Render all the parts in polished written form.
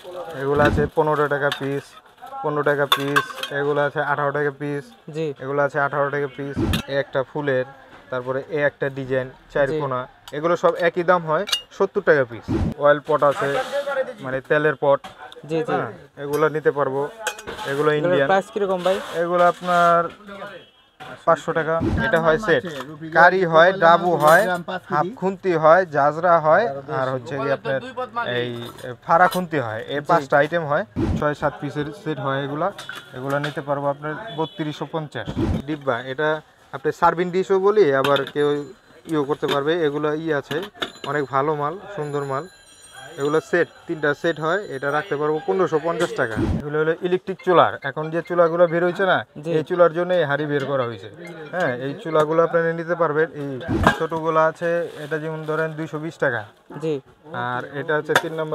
এগুলো আছে 15 টাকা পিস, 15 টাকা পিস। এগুলো আছে 18 টাকা পিস। জি এগুলো আছে 18 টাকা পিস। এ একটা ফুলের, তারপরে এ একটা ডিজাইন জি চারকোনা, এগুলো সব একই দাম হয় 70 টাকা পিস। অয়েল পট আছে, মানে তেলের পট। জি জি হ্যাঁ, এগুলো নিতে পারবো। এগুলো এগুলোর ইন্ডিয়ান। প্রাইস কিরকম ভাই? এগুলো আপনার 500 টাকা। এটা হয় সেট, কারি হয়, ডাবু হয়, হাফ খুন্তি হয়, জাজরা হয়, আর হচ্ছে কি আপনার এই ফাড়া খুন্তি হয়। এই 5টা আইটেম হয়, 6-7 পিসের সেট হয়। এগুলা এগুলো নিতে পারবো আপনার 3250 ডিব্বা। এটা আপনি সার্ভিং ডিশও বলি, আবার কেউ ইও করতে পারবে। এগুলো আছে, অনেক ভালো মাল, সুন্দর মাল। এগুলো সেট, 3টা সেট হয়। এটা রাখতে পারবো 1550 টাকা। এগুলো হলো ইলেকট্রিক চুলার। এখন যে চুলাগুলো বের হয়েছে না, জি এই চুলার জন্য এই হাঁড়ি বের করা হয়েছে। হ্যাঁ, এই চুলাগুলো আপনারা নিতে পারবেন। এই ছোটোগুলো আছে, এটা যেমন ধরেন 220 টাকা। জি আর এটা হচ্ছে 3 নম্বর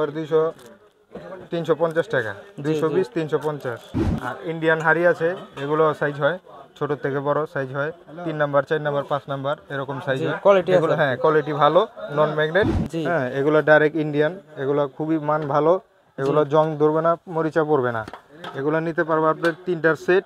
350 টাকা। জি 220, 350। আর ইন্ডিয়ান হাঁড়ি আছে, এগুলো সাইজ হয়, ছোট থেকে বড় সাইজ হয়। 3 নাম্বার, 4 নাম্বার, 5 নাম্বার এরকম সাইজ জি হয়। কোয়ালিটি এগুলো আছে। হ্যাঁ, কোয়ালিটি ভালো, নন ম্যাগনেট। জি হ্যাঁ, এগুলো ডাইরেক্ট ইন্ডিয়ান। এগুলো খুবই মান ভালো। এগুলো জং ধরবে না, মরিচা পড়বে না। এগুলো নিতে পারবো আপনার 3টার সেট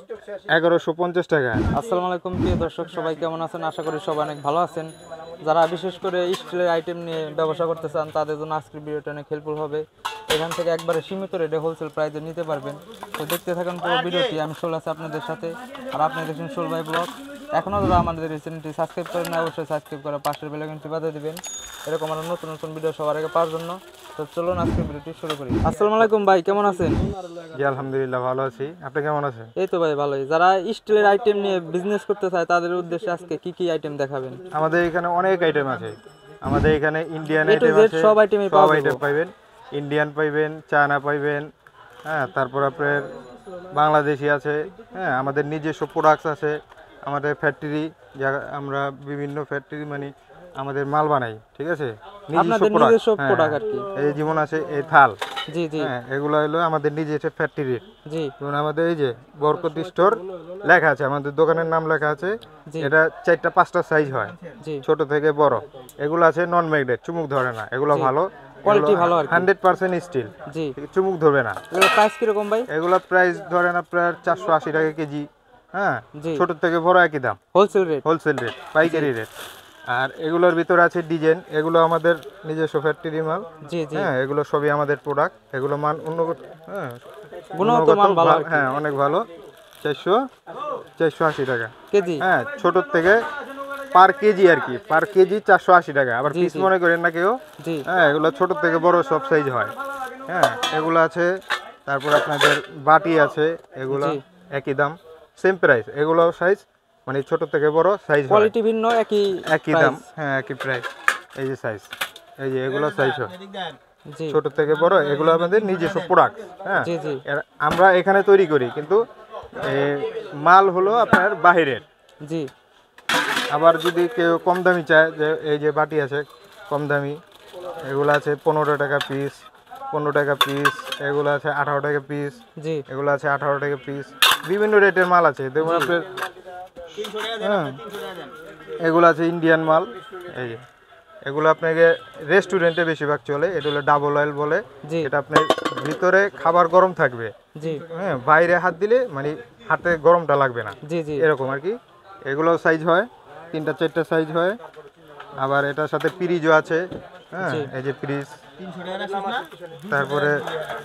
1150 টাকা। আসসালামু আলাইকুম প্রিয় দর্শক, সবাই কেমন আছেন? আশা করি সবাই অনেক ভালো আছেন। যারা বিশেষ করে স্টিলের আইটেম নিয়ে ব্যবসা করতে চান, তাদের জন্য আজকের ভিডিওটা অনেক হেল্পফুল হবে। এখান থেকে একবারে সীমিত রেটে হোলসেল প্রাইসে নিতে পারবেন। তো দেখতে থাকুন পুরো ভিডিওটি। আমি শোল আছি আপনাদের সাথে, আর আপনি দেখছেন শোল ভাই ব্লগ। এখনও যারা আমাদের এই চ্যানেলটি সাবস্ক্রাইব করেন না, অবশ্যই সাবস্ক্রাইব করে পাশের বেল আইকনটি বাজিয়ে দিবেন, এরকম আরও নতুন নতুন ভিডিও সবার আগে পাওয়ার জন্য। তো চলুন আজকের ভিডিওটি শুরু করি। আসসালামু আলাইকুম ভাই, কেমন আছেন? জি আলহামদুলিল্লাহ, ভালো আছি। আপনি কেমন আছেন? এই তো ভাই ভালোই। যারা স্টিলের আইটেম নিয়ে বিজনেস করতে চায়, তাদের উদ্দেশ্যে আজকে কি কি আইটেম দেখাবেন? আমাদের এখানে অনেক আইটেম আছে। আমাদের এখানে Indian A to item Z আছে, সব আইটেমই সব পাওয়া আইটেম যাবে। পাইবেন। ইন্ডিয়ান পাইবেন, চায়না পাইবেন। হ্যাঁ, তারপর আপনার বাংলাদেশি আছে। হ্যাঁ, আমাদের নিজস্ব প্রোডাক্টস আছে। আমাদের ফ্যাক্টরি, যা আমরা বিভিন্ন ফ্যাক্টরি মানে আমাদের মাল বানাই, ঠিক আছে, নিজস্ব আপনাদের প্রোডাক্ট। নিজস্ব হ্যাঁ প্রোডাক্ট হ্যাঁ, আর কি। এই যেমন আছে এই থাল। জি জি হ্যাঁ, এগুলো হলো আমাদের নিজস্ব ফ্যাক্টরির। জি যেমন আমাদের এই যে বরকত স্টোর লেখা আছে, আমাদের দোকানের নাম লেখা আছে। জি এটা 4টা 5টা সাইজ হয়, জি ছোট থেকে বড়। এগুলো আছে নন ম্যাগনেট, চুমুক ধরে না। এগুলো জি ভালো, এগুলো কোয়ালিটি ভালো আর কি। 100% স্টিল, জি চুমুক ধরবে না। এগুলোর প্রাইস কিরকম ভাই? এগুলো প্রাইস ধরেন আপনার 480 টাকা কেজি। হ্যাঁ, জি ছোট থেকে বড় একই দাম, হোলসেল রেট। হোলসেল রেট, পাইকারি রেট। আর এগুলোর ভিতরে আছে ডিজাইন, এগুলো আমাদের নিজস্ব ফ্যাক্টরি মাল। জি জি হ্যাঁ, এগুলো সবই আমাদের প্রোডাক্ট। এগুলো মান উন্নত, হ্যাঁ গুণগত মান ভালো আর কি। হ্যাঁ অনেক ভালো। 480 টাকা। কেজি। হ্যাঁ, ছোট থেকে পার কেজি আর কি, পার কেজি 480 টাকা। আবার জি পিস জি মনে করেন না কেউ। জি হ্যাঁ, এগুলো ছোট থেকে বড় সব সাইজ হয়। হ্যাঁ, এগুলো আছে। তারপর আপনাদের বাটি আছে, এগুলো জি একই দাম, সেম প্রাইস। এগুলো সাইজ মানে ছোট থেকে বড় সাইজ হয়, কোয়ালিটি ভিন্ন, একই একই দাম। প্রাইস। হ্যাঁ, একই প্রাইস। এই যে সাইজ, এই যে এগুলো সাইজ হয় জি ছোট থেকে বড়। এগুলো আমাদের নিজস্ব প্রোডাক্ট। হ্যাঁ, জি জি আমরা এখানে তৈরি করি, কিন্তু মাল হলো আপনার বাহিরের। জি আবার যদি কেউ কম দামি চায়, যে এই যে বাটি আছে কম দামি, এগুলো আছে 15 টাকা পিস, 15 টাকা পিস। এগুলো আছে 18 টাকা পিস, জি এগুলো আছে 18 টাকা পিস। বিভিন্ন রেটের মাল আছে। দেখুন আপনার, হ্যাঁ, এগুলো আছে ইন্ডিয়ান মাল। এই যে এগুলো আপনাকে রেস্টুরেন্টে বেশিরভাগ চলে। এটা হলো ডাবল অয়েল বলে। জি এটা আপনার ভিতরে খাবার গরম থাকবে। জি হ্যাঁ, বাইরে হাত দিলে মানে হাতে গরমটা লাগবে না, জি জি এরকম আর কি। এগুলো সাইজ হয় 3টা 4টা সাইজ হয়। আবার এটার সাথে ফ্রিজও আছে। হ্যাঁ, জি এই যে ফ্রিজ। তারপরে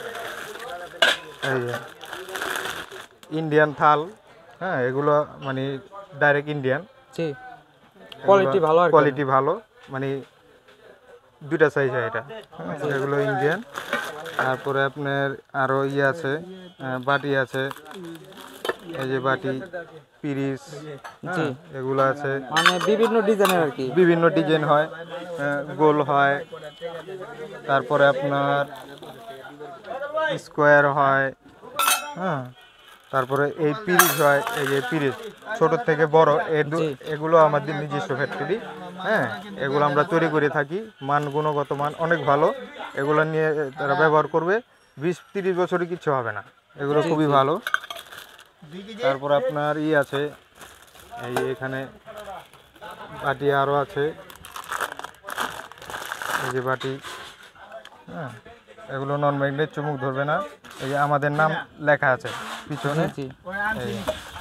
এই যে ইন্ডিয়ান থাল। হ্যাঁ, এগুলো মানে ডাইরেক্ট ইন্ডিয়ান। জি কোয়ালিটি ভালো আর কি। কোয়ালিটি ভালো, মানে 2টা সাইজ হয় এটা। হ্যাঁ, এগুলো ইন্ডিয়ান। তারপরে আপনার আরও আছে, বাটি আছে। এই যে বাটি, পিরিস। জি এগুলো আছে, মানে বিভিন্ন ডিজাইনের আর কি। বিভিন্ন ডিজাইন হয়, গোল হয়, তারপরে আপনার স্কোয়ার হয়। হ্যাঁ, তারপরে এই পিরিজ হয়। এই যে পিরিজ ছোট থেকে বড়, জি এগুলো আমাদের নিজস্ব ফ্যাক্টরি। হ্যাঁ, এগুলো আমরা তৈরি করে থাকি। মান, গুণগত মান অনেক ভালো। এগুলো নিয়ে তারা ব্যবহার করবে 20-30 বছরই কিচ্ছু হবে না। এগুলো জি খুবই জি ভালো। তারপর আপনার আছে, এই এখানে বাটি আরও আছে। এই যে বাটি। হ্যাঁ, এগুলো নন ম্যাগনেট, চুমুক ধরবে না। এই যে আমাদের নাম লেখা আছে পিছনে। জি এই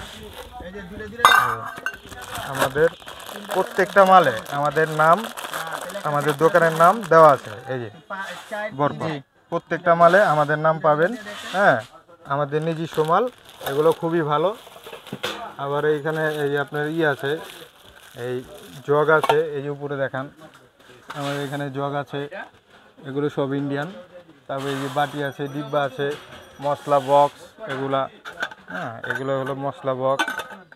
আমাদের প্রত্যেকটা মালে আমাদের নাম, আমাদের দোকানের নাম দেওয়া আছে। এই যে বরফ, প্রত্যেকটা মালে আমাদের নাম পাবেন। হ্যাঁ, আমাদের নিজস্ব মাল, এগুলো খুবই ভালো। আবার এইখানে এই যে আপনার আছে, এই জগ আছে, এই যে উপরে দেখান, আমাদের এখানে জগ আছে, এগুলো সব ইন্ডিয়ান। তারপরে এই যে বাটি আছে, ডিব্বা আছে, মশলা বক্স এগুলা। হ্যাঁ, এগুলো হলো মশলা বক্স।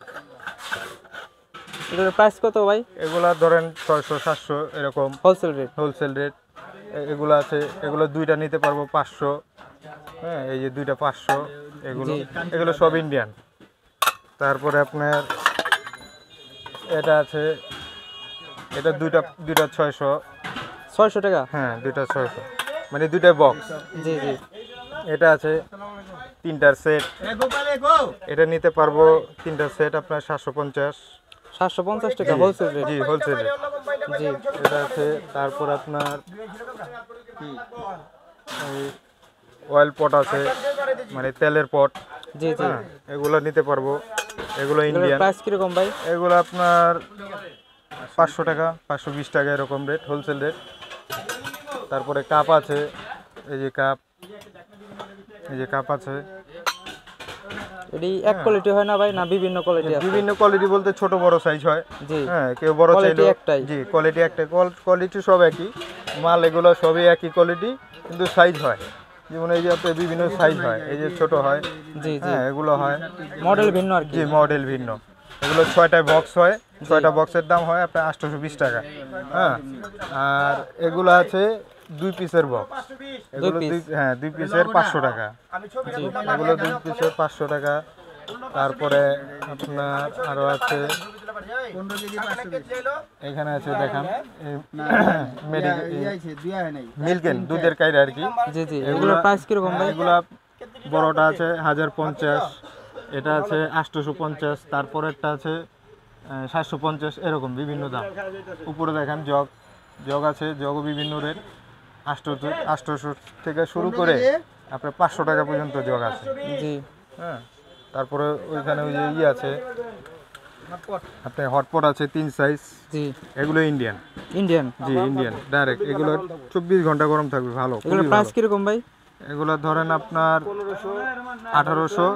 এটার প্রাইস কত ভাই? এগুলা ধরেন 600-700 এরকম হোলসেল রেট। Wholesale rate. এগুলো আছে, এগুলো দুইটা নিতে পারবো 500। হ্যাঁ, এই যে দুইটা 500, এগুলো এগুলো সব ইন্ডিয়ান। তারপরে আপনার এটা আছে, এটা দুইটা 600 টাকা। হ্যাঁ, দুইটা 600, মানে দুইটা বক্স। জি জি। এটা আছে 3টার সেট, এটা নিতে পারবো 3টার সেট আপনার 750 টাকা হোলসেল রেট। জি, হোলসেল রেট। জি, এটা আছে। তারপর আপনার এই অয়েল পট আছে, মানে তেলের পট। জি জি। হ্যাঁ, এগুলো নিতে পারবো, এগুলো এটার ইন্ডিয়ান। প্রাইস কিরকম ভাই? এগুলো আপনার 500 টাকা, 520 টাকা এরকম রেট, হোলসেল রেট। তারপরে কাপ আছে, এই যে কাপ, এই যে কাপ আছে। এটি এক কোয়ালিটি হয় না ভাই, না বিভিন্ন কোয়ালিটি আছে? বিভিন্ন কোয়ালিটি বলতে ছোট বড় সাইজ হয়। জি। হ্যাঁ, কেউ বড় চাইলে একটাই। জি, কোয়ালিটি একটাই, কোয়ালিটি সব একই মাল, এগুলো সবই একই কোয়ালিটি, কিন্তু সাইজ হয়। যেমন এই যে আপনার বিভিন্ন সাইজ হয়, এই যে ছোট হয়। জি জি। হ্যাঁ, এগুলো হয় মডেল ভিন্ন আর কি। জি, মডেল ভিন্ন। এগুলো 6টা বক্স হয়, 6টা বক্সের দাম হয় আপনার 820 টাকা। হ্যাঁ, আর এগুলো আছে 2 পিসের বক্স, এগুলো হ্যাঁ 2 পিসের 500 টাকা। এগুলো 2 পিসের 500 টাকা। তারপরে আপনার আরো আছে, এখানে আছে দেখান, মিল্কেন, দুধের কাইরা আর কি। জি জি। এগুলোর প্রাইস কিরকম ভাই? এগুলা বড়টা আছে 1050, এটা আছে 850, তারপরেরটা আছে 750, এরকম বিভিন্ন দাম। উপরে দেখেন জগ আছে, জগও বিভিন্ন রেট, 800 থেকে শুরু করে আপনার 500 টাকা পর্যন্ত জগ আছে। জি। হ্যাঁ, তারপরে ওইখানে ওই যে আছে আপনার হটপট আছে 3 সাইজ। জি। এগুলো ইন্ডিয়ান। ইন্ডিয়ান? জি, ইন্ডিয়ান ডাইরেক্ট। এগুলো 24 ঘন্টা গরম থাকবে, ভালো। এগুলোর প্রাইস কিরকম ভাই? এগুলো ধরেন আপনার 1800,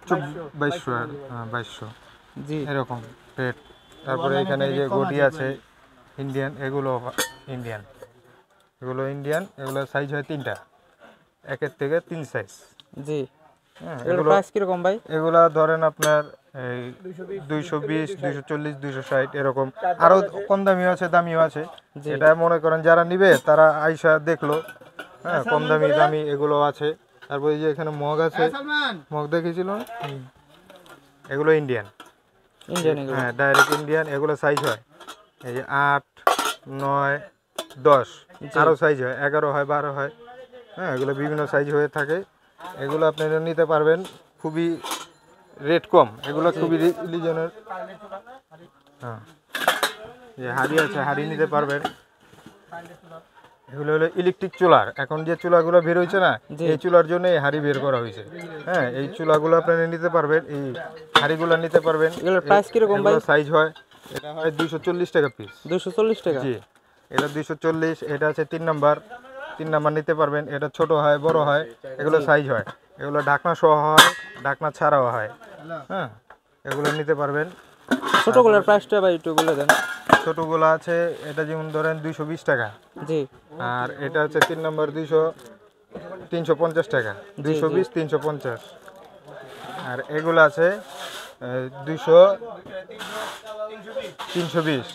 2200 জি, এরকম রেট। তারপরে এখানে এই যে গটি আছে ইন্ডিয়ান, এগুলো ইন্ডিয়ান, এগুলো সাইজ হয় 3টা, একের থেকে 3 সাইজ। জি। হ্যাঁ, এগুলোর প্রাইস কিরকম ভাই? এগুলা ধরেন আপনার এই 220, 240, 260 এরকম। আরো কম দামিও আছে, দামিও আছে। এটা মনে করেন যারা নিবে তারা আইসা দেখলো। হ্যাঁ, কম দামি এগুলো আছে। তারপর এই যে এখানে মগ আছে, মগ দেখেছিল, এগুলো ইন্ডিয়ান। এগুলো? হ্যাঁ, ডাইরেক্ট ইন্ডিয়ান। এগুলো সাইজ হয় এই যে 8, 9, 10, আরো সাইজ হয়, 11 হয়, 12 হয়। হ্যাঁ, এগুলো বিভিন্ন সাইজ হয়ে থাকে। এগুলো আপনারা নিতে পারবেন, খুবই রেট কম, এগুলো খুবই রিজনের। হ্যাঁ, যে হাড়ি আছে, হাড়ি নিতে পারবেন। এগুলো হলো ইলেকট্রিক চুলার। এখন যে চুলাগুলো বের হয়েছে না, এই চুলার জন্য এই হাড়ি বের করা হয়েছে। হ্যাঁ, এই চুলাগুলো আপনারা নিতে পারবেন, এই হাড়িগুলো নিতে পারবেন। এগুলোর প্রাইস কিরকম ভাই? সাইজ হয়, এটা হয় 240 টাকা পিস। 240 টাকা? জি, এটা 240। এটা আছে 3 নাম্বার নিতে পারবেন। এটা ছোট হয়, বড় হয়, এগুলো সাইজ হয়। এগুলো ঢাকনা সহ হয়, ঢাকনা ছাড়াও হয়। হ্যাঁ, এগুলো নিতে পারবেন। ছোটগুলোর প্রাইসটা ভাই একটু বলে দেন। ছোটগুলো আছে, এটা যেমন ধরেন 220 টাকা। জি। আর এটা হচ্ছে 3 নাম্বার 350 টাকা, 220, 350। আর এগুলো আছে 200, 320,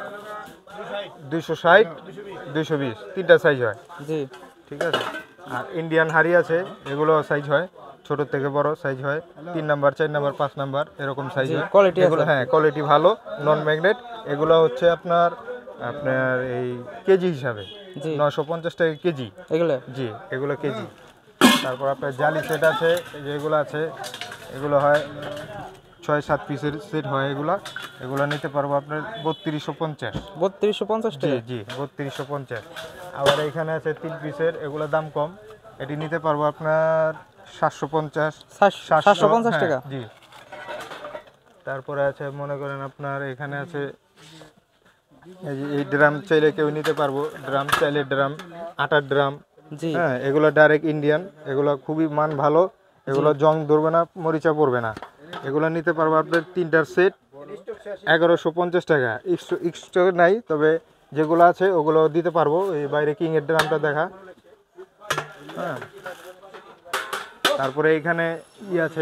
260, 220, 3টা সাইজ হয়। জি, ঠিক আছে। আর ইন্ডিয়ান হাড়ি আছে, এগুলো সাইজ হয়, ছোট থেকে বড় সাইজ হয়, 3 নাম্বার, 4 নাম্বার, 5 নাম্বার এরকম সাইজ হয়। কোয়ালিটি এগুলো হ্যাঁ, কোয়ালিটি ভালো, নন ম্যাগনেট। এগুলো হচ্ছে আপনার এই কেজি হিসাবে 950 টাকা কেজি এগুলো? জি, এগুলো কেজি। তারপর আপনার জালি সেট আছে, যেগুলো আছে, এগুলো হয় 6-7 পিসের সেট হয়। এগুলো নিতে পারবো আপনার 3250। 3250 জি টাকা? জি, 3250। আবার এখানে আছে 3 পিসের, এগুলো দাম কম, এটি নিতে পারবো আপনার 750 750 টাকা। জি। তারপরে আছে মনে করেন আপনার এখানে আছে এই ড্রাম চাইলে কেউ নিতে পারবো, ড্রাম চাইলে ড্রাম, আটার ড্রাম। জি হ্যাঁ, এগুলো ডাইরেক্ট ইন্ডিয়ান, এগুলো খুবই মান ভালো, এগুলো জং ধরবে না, মরিচা পড়বে না। এগুলো নিতে পারবো আপনার 3টার সেট 1150 টাকা। এক্সট্রা নাই, তবে যেগুলো আছে ওগুলো দিতে পারবো। এই বাইরে কিং এর ড্রামটা দেখা। হ্যাঁ, তারপরে এখানে আছে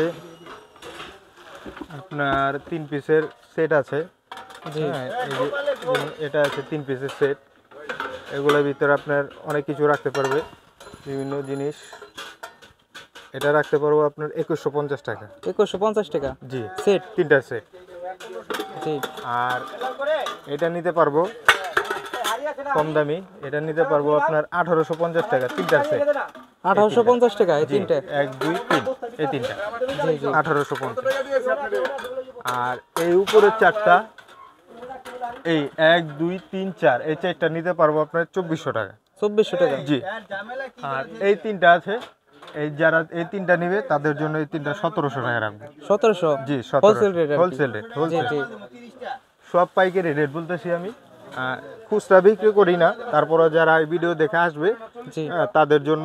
আপনার 3 পিসের সেট আছে। হ্যাঁ, এই যে এটা আছে 3 পিসের সেট। এগুলোর ভিতরে আপনার অনেক কিছু রাখতে পারবে, বিভিন্ন জিনিস। এটা রাখতে পারবো আপনার 2150 টাকা। 2150 টাকা জি, সেট, 3টা সেট। জি। আর এটা নিতে পারবো কম দামি, এটা নিতে পারবো আপনার 1850 টাকা, 3টার সেট। 1850 টাকা এই তিনটে? 1 2 3 এই 3টা 1850। আর এই উপরের 4টা, এই 1 2 3 4 এই 4টা নিতে পারবো আপনার 2400 টাকা। 2400 টাকা, জি। আর এই 3টা আছে, এই যারা এই 3টা নেবে তাদের জন্য এই 3টা 1700 টাকা রাখবো। 1700? জি, হোলসেল রেট? হোলসেল রেট, জি জি। সব পাইকারি রেট বলতেছি আমি, খুচরা বিক্রি করি না। তারপরে যারা এই ভিডিও দেখে আসবে জি তাদের জন্য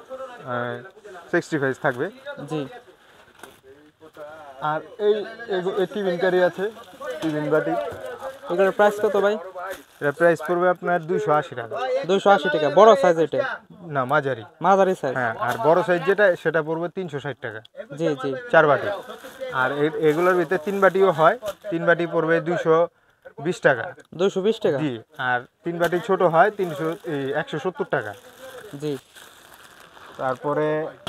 65 থাকবে। জি। আর এই টিফিন কারি আছে, টিফিন বাটি। এগুলোর প্রাইস কত ভাই? এটা প্রাইস পড়বে আপনার 280 টাকা। 280 টাকা। বড় সাইজ এটা? না, মাঝারি। মাঝারি সাইজ? হ্যাঁ, আর বড় সাইজ যেটা সেটা পড়বে 360 টাকা। জি জি। 4 বাটি। আর এগুলোর ভিতরে 3 বাটিও হয়, 3 বাটি পড়বে 220 টাকা। 220 টাকা? জি। আর 3 বাটি ছোট হয় 170 টাকা। জি। তারপরে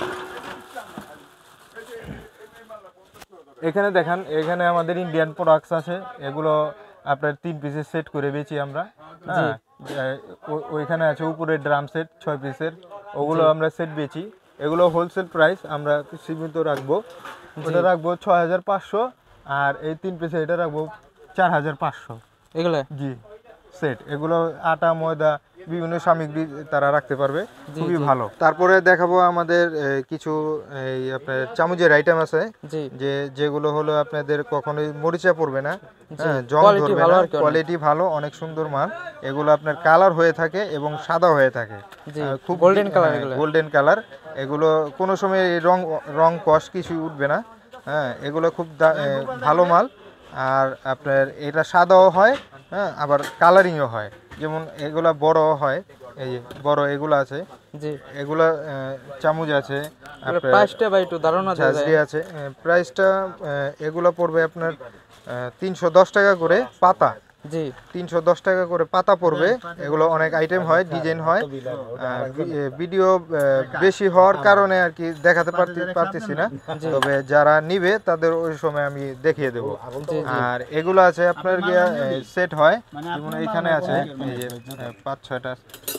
এখানে দেখেন, এখানে আমাদের ইন্ডিয়ান প্রোডাক্টস আছে। এগুলো আপনার 3 পিসের সেট করে বেচি আমরা। হ্যাঁ, ওইখানে আছে উপরে ড্রাম সেট 6 পিসের, ওগুলো আমরা সেট বেচি। এগুলো হোলসেল প্রাইস আমরা সীমিত রাখবো, ওটা রাখবো 6500। আর এই 3 পিসে এটা রাখবো 4500। এগুলো? জি, সেট। এগুলো আটা ময়দা বিভিন্ন সামগ্রী তারা রাখতে পারবে, খুবই ভালো। তারপরে দেখাবো আমাদের কিছু এই আপনার চামচের আইটেম আছে, যেগুলো হলো আপনাদের কখনোই মরিচা পড়বে না, জং ধরবে না, কোয়ালিটি ভালো, অনেক সুন্দর মান। এগুলো আপনার কালার হয়ে থাকে এবং সাদা হয়ে থাকে, খুব গোল্ডেন কালার। Golden colour. এগুলো কোনো সময় রং কষ কিছুই উঠবে না। হ্যাঁ, এগুলো খুব ভালো মাল। আর আপনার এটা সাদাও হয়, হ্যাঁ, আবার কালারিংও হয়। যেমন এগুলা বড় হয়, এই যে বড় এগুলো আছে, জি, এগুলা চামচ আছে। প্রাইসটা ভাই একটু ধারণা দেওয়া যায়? আছে প্রাইসটা, এগুলো পড়বে আপনার 310 টাকা করে পাতা। জি, 310 টাকা করে পাতা পড়বে। এগুলো অনেক আইটেম হয়, ডিজাইন হয়। ভিডিও বেশি হওয়ার কারণে আর কি দেখাতে পারতেছি না, তবে যারা নিবে তাদের ওই সময় আমি দেখিয়ে দেব। আর এগুলো আছে আপনার গিয়া সেট হয়, যেমন এইখানে আছে এই যে 5-6টা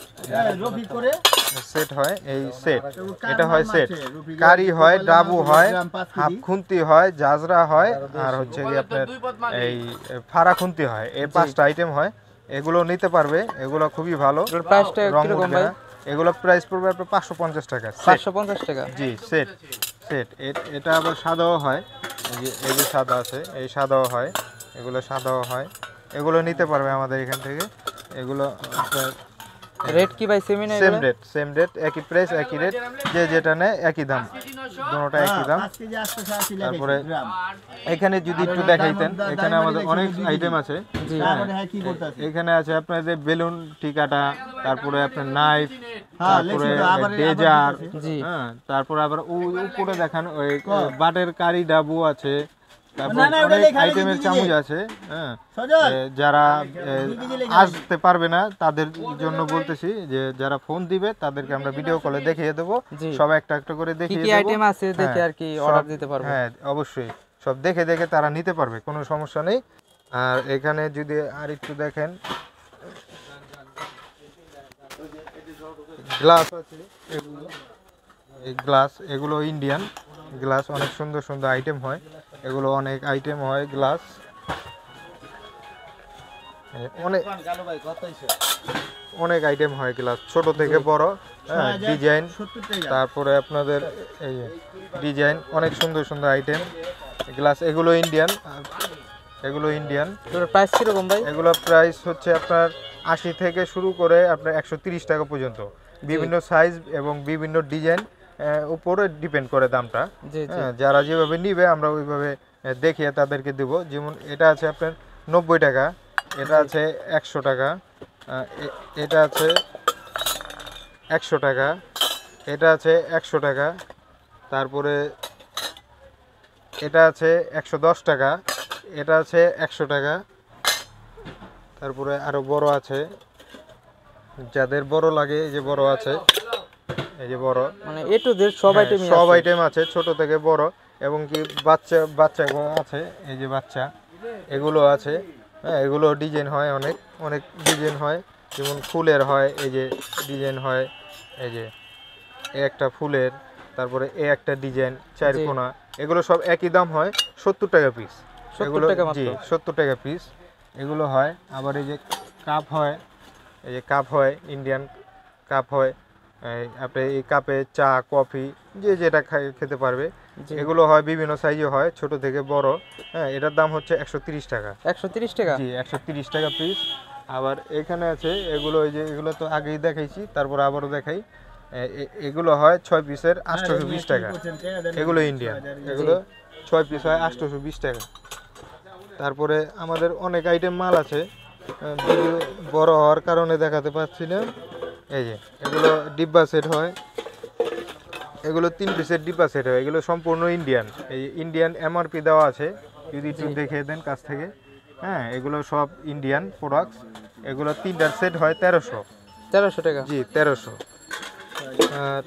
সেট হয়। এই সেট, এটা হয় সেট। কারি হয়, ডাবু হয়, হাফ খুন্তি হয়, জাজরা হয়, আর হচ্ছে কি আপনার এই ফাড়া খুন্তি হয়। এই 5টা আইটেম হয়। এগুলো নিতে পারবে, এগুলো খুবই ভালো। প্রাইসটা কিরকম ভাই? এগুলো প্রাইস পড়বে আপনার 550 টাকা। 550 টাকা? জি, সেট। এটা আবার সাদাও হয়, এই যে সাদা আছে, এই সাদাও হয়, এগুলো সাদাও হয়। এগুলো নিতে পারবে আমাদের এখান থেকে। এগুলো আপনার রেট কি ভাই সেম না? সেম রেট, একই প্রাইস, একই রেট। যে যেটা নেয় একই দাম, দুটোটা একই দাম। তারপরে এখানে যদি একটু দেখাইতেন, এখানে আমাদের অনেক আইটেম আছে। এখানে আছে আপনার যে বেলুন টিকাটা, তারপরে আপনার নাইফ, তারপরে ডেজার, হ্যাঁ, তারপরে আবার উপরে দেখান ওই বাটের কারি ডাবু আছে। অনেক আইটেমের চামচ আছে। হ্যাঁ, যারা আসতে পারবে না তাদের জন্য বলতেছি যে যারা ফোন দিবে তাদেরকে আমরা ভিডিও কলে দেখিয়ে দেবো, সব একটা একটা করে দেখিয়ে দেবো। আইটেম আছে দেখে আর কি অর্ডার দিতে পারবে। হ্যাঁ, অবশ্যই সব দেখে তারা নিতে পারবে, কোনো সমস্যা নেই। আর এখানে যদি আর একটু দেখেন, গ্লাস আছে, এই গ্লাস, এগুলো ইন্ডিয়ান গ্লাস, অনেক সুন্দর সুন্দর আইটেম হয়। এগুলো অনেক আইটেম হয় গ্লাস, অনেক অনেক আইটেম হয় গ্লাস, ছোট থেকে বড়, হ্যাঁ, ডিজাইন, তারপরে আপনাদের এই ডিজাইন অনেক সুন্দর সুন্দর আইটেম গ্লাস। এগুলো ইন্ডিয়ান, এগুলো ইন্ডিয়ান। এগুলোর প্রাইস কিরকম ভাই? এগুলো প্রাইস হচ্ছে আপনার 80 থেকে শুরু করে আপনার 130 টাকা পর্যন্ত, বিভিন্ন সাইজ এবং বিভিন্ন ডিজাইন উপরে ডিপেন্ড করে দামটা। হ্যাঁ, যারা যেভাবে নিবে আমরা ওইভাবে দেখিয়ে তাদেরকে দেব। যেমন এটা আছে আপনার 90 টাকা, এটা আছে 100 টাকা, এটা আছে 100 টাকা, এটা আছে 100 টাকা, তারপরে এটা আছে 110 টাকা, এটা আছে 100 টাকা, তারপরে আরো বড় আছে, যাদের বড় লাগে এই যে বড় আছে, এই যে বড়, মানে এ টু জেড সব আইটেম সব আইটেম আছে, ছোট থেকে বড়, এবং কি বাচ্চা বাচ্চা আছে, এই যে বাচ্চা এগুলো আছে। হ্যাঁ, এগুলো ডিজাইন হয়, অনেক অনেক ডিজাইন হয়, যেমন ফুলের হয়, এই যে ডিজাইন হয়, এই যে একটা ফুলের, তারপরে একটা ডিজাইন চারকোনা, এগুলো সব একই দাম হয়, 70 টাকা পিস। এগুলো জি 70 টাকা পিস এগুলো হয়। আবার এই যে কাপ হয়, এই যে কাপ হয়, ইন্ডিয়ান কাপ হয়, আপনি এই কাপে চা কফি যে যেটা খেতে পারবে, এগুলো হয় বিভিন্ন সাইজে হয়, ছোট থেকে বড়। হ্যাঁ, এটার দাম হচ্ছে 130 টাকা। 130 টাকা? জি 130 টাকা পিস। আবার এখানে আছে এগুলো, এই যে এগুলো তো আগেই দেখাইছি, তারপর আবারও দেখাই। এগুলো হয় 6 পিসের 820 টাকা, এগুলো ইন্ডিয়ান, এগুলো 6 পিস হয় 820 টাকা। তারপরে আমাদের অনেক আইটেম মাল আছে, ভিডিও বড় হওয়ার কারণে দেখাতে পাচ্ছি না। এই যে এগুলো ডিব্বা সেট হয়, এগুলো 3 পিসের ডিব্বা সেট হয়, এগুলো সম্পূর্ণ ইন্ডিয়ান। এই ইন্ডিয়ান এমআরপি দেওয়া আছে, যদি একটু দেখে দেন কাছ থেকে। হ্যাঁ, এগুলো সব ইন্ডিয়ান প্রোডাক্টস। এগুলো 3টার সেট হয় 1300 টাকা। জি 1300। আর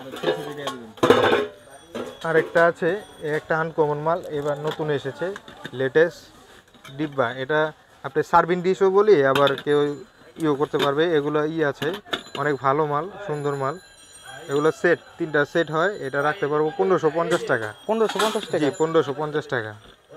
আরেকটা আছে, একটা আনকমন মাল, এবার নতুন এসেছে, লেটেস্ট ডিব্বা। এটা আপনি সার্ভিং ডিশও বলি, আবার কেউ ইও করতে পারবে। এগুলো আছে, অনেক ভালো মাল, সুন্দর মাল। এগুলো সেট, 3টা সেট হয়, এটা রাখতে পারবো 1550 টাকা। 1550 টাকা? জি 1550 টাকা।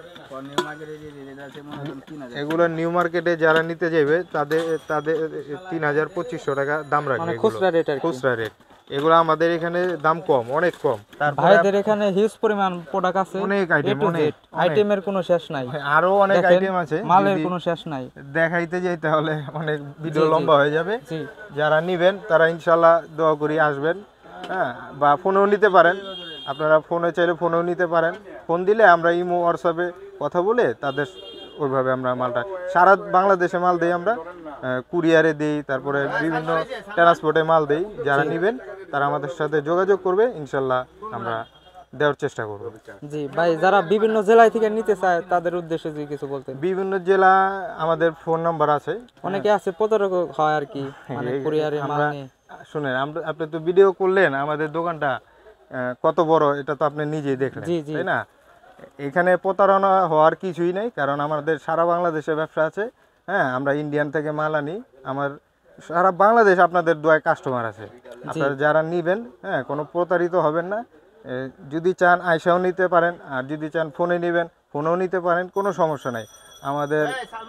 এগুলো নিউ মার্কেটে যারা নিতে যাবে তাদের তাদের 3200 টাকা দাম রাখবে, খুচরা রেট আর কি। খুচরা রেট। এগুলো আমাদের এখানে দাম কম, অনেক কম। ভাইদের এখানে হিউজ পরিমাণ প্রোডাক্ট আছে, অনেক আইটেম, অনেক আইটেমের কোনো শেষ নাই, আরো অনেক আইটেম আছে, মালের কোনো শেষ নাই। দেখাইতে যাই তাহলে অনেক ভিডিও লম্বা হয়ে যাবে। যারা নিবেন তারা ইনশাআল্লাহ দোয়া করি আসবেন। হ্যাঁ, বা ফোনেও নিতে পারেন, আপনারা ফোনে চাইলে ফোনেও নিতে পারেন। ফোন দিলে আমরা ইমো হোয়াটসঅ্যাপে কথা বলে তাদের ওইভাবে আমরা মালটা সারা বাংলাদেশে মাল দিই, আমরা কুরিয়ারে দিই, তারপরে বিভিন্ন ট্রান্সপোর্টে মাল দিই। যারা নেবেন তারা আমাদের সাথে যোগাযোগ করবে, ইনশাল্লাহ আমরা দেওয়ার চেষ্টা করব। জি ভাই, যারা বিভিন্ন জেলায় থেকে নিতে চায় তাদের উদ্দেশ্যে যদি কিছু বলতেন। বিভিন্ন জেলা আমাদের ফোন নাম্বার আছে। অনেকে আছে প্রতারক হয় আর কি, মানে কুরিয়ারে মাল নিয়ে। শুনেন, আপনি তো ভিডিও করলেন, আমাদের দোকানটা কত বড় এটা তো আপনি নিজেই দেখলেন, তাই না? এখানে প্রতারণা হওয়ার কিছুই নেই, কারণ আমাদের সারা বাংলাদেশে ব্যবসা আছে। হ্যাঁ, আমরা ইন্ডিয়ান থেকে মাল আনি, আমার সারা বাংলাদেশ আপনাদের দোয়ায় কাস্টমার আছে। আপনারা যারা নিবেন, হ্যাঁ, কোনো প্রতারিত হবেন না। যদি চান আয়সাও নিতে পারেন, আর যদি চান ফোনে নেবেন ফোনেও নিতে পারেন, কোনো সমস্যা নাই। আমাদের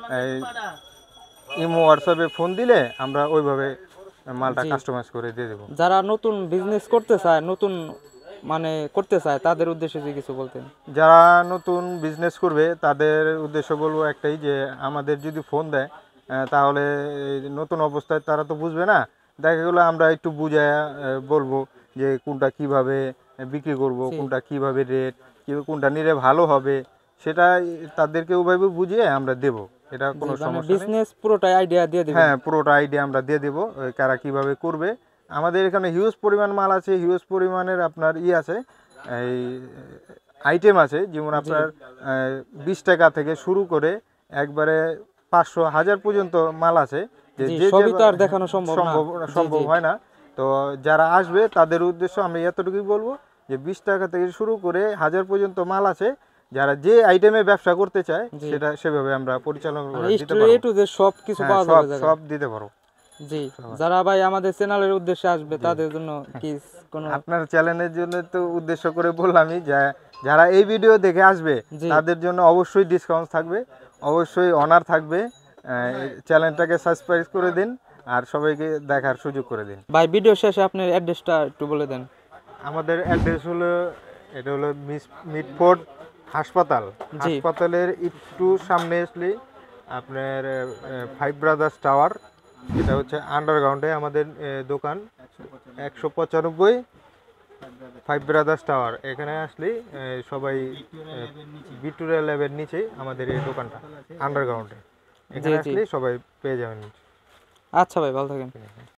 ইমো হোয়াটসঅ্যাপে ফোন দিলে আমরা ওইভাবে মালটা কাস্টমাইজ করে দিয়ে দেবো। যারা নতুন বিজনেস করতে চায়, নতুন মানে করতে চায়, তাদের উদ্দেশ্যে যদি কিছু বলতেন। যারা নতুন বিজনেস করবে তাদের উদ্দেশ্য বলবো একটাই, যে আমাদের যদি ফোন দেয় তাহলে নতুন অবস্থায় তারা তো বুঝবে না, দেখা গেলো আমরা একটু বুঝায় বলবো যে কোনটা কিভাবে বিক্রি করব, কোনটা কিভাবে রেট, কোনটা নিলে ভালো হবে, সেটা তাদেরকে ওইভাবে বুঝিয়ে আমরা দেব। এটা কোনো সমস্যা নেই, বিজনেস পুরোটাই আইডিয়া দিয়ে দেব। হ্যাঁ, পুরোটা আইডিয়া আমরা দিয়ে দেব, কারা কিভাবে করবে। আমাদের এখানে হিউজ পরিমাণ মাল আছে, হিউজ পরিমাণের আপনার আছে, এই আইটেম আছে। যেমন আপনার 20 টাকা থেকে শুরু করে একবারে 500 1000 পর্যন্ত মাল আছে। সবই তো আর দেখানো সম্ভব হয় না। তো যারা আসবে তাদের উদ্দেশ্য আমি এতটুকুই বলবো, যে 20 টাকা থেকে শুরু করে 1000 পর্যন্ত মাল আছে। যারা যে আইটেমে ব্যবসা করতে চায় সেটা সেভাবে আমরা পরিচালনা দিতে পারবো, সব কিছু পাওয়া যাবে, সব দিতে পারবো। জি, যারা ভাই আমাদের চ্যানেলের উদ্দেশ্যে আসবে তাদের জন্য কি কোন আপনার চ্যানেলের জন্য তো উদ্দেশ্য করে বললামই, যারা এই ভিডিও দেখে আসবে তাদের জন্য অবশ্যই ডিসকাউন্ট থাকবে, অবশ্যই অনার থাকবে। চ্যানেলটাকে সাবস্ক্রাইব করে দিন, আর সবাইকে দেখার সুযোগ করে দিন। ভাই ভিডিও শেষে আপনার অ্যাড্রেসটা একটু বলে দেন। আমাদের অ্যাড্রেস হলো, এটা হলো মিটফোর্ড হাসপাতাল, হাসপাতালের একটু সামনে আসলে আপনার ফাইভ ব্রাদার্স টাওয়ার, এটা হচ্ছে আন্ডারগ্রাউন্ডে আমাদের দোকান 195 ফাইভ ব্রাদার্স টাওয়ার। এখানে আসলে সবাই ভিক্টোরিয়া ল্যাবের নিচে আমাদের এই দোকানটা আন্ডারগ্রাউন্ডে, এখানে আসলে সবাই পেয়ে যাবেন। আচ্ছা ভাই, ভালো থাকেন।